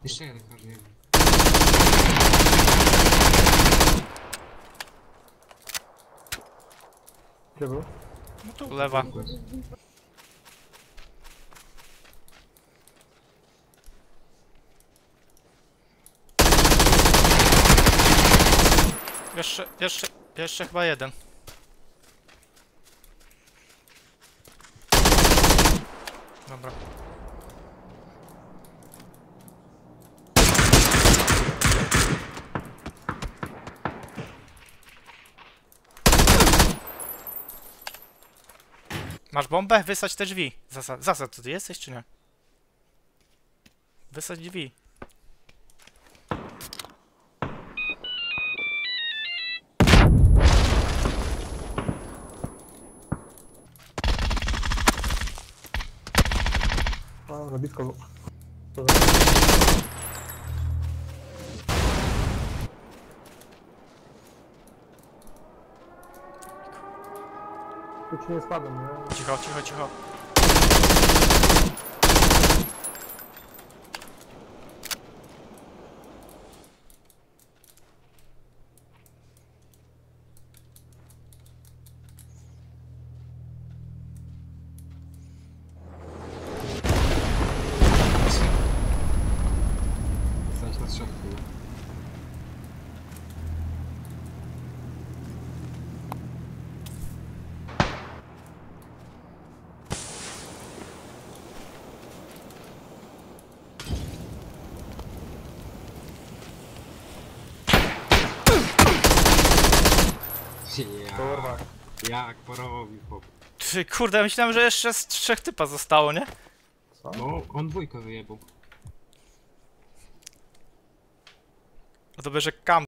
Jeszcze jeden każdy. Gdzie był? No tu lewa. Jeszcze chyba jeden. Dobra. Masz bombę? Wysadź te drzwi. Zasad, ty jesteś czy nie? Wysadź drzwi. A, za blisko był. Tu ci nie spadłem, nie? Cicho, cicho, cicho. Stać na strzałku. Kurwa. Jak porobił chłop. Ty, kurde, myślałem, że jeszcze z 3 typa zostało, nie? Co? No, on dwójkę wyjebał. No to bierze kam